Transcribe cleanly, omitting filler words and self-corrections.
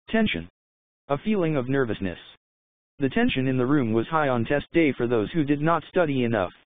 Tension. A feeling of nervousness. The tension in the room was high on test day for those who did not study enough.